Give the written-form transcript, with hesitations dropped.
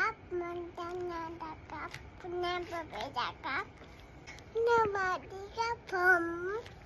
ครับมันจะนานนะครับคุณแม่ไปจากครับสวัสดีครับผม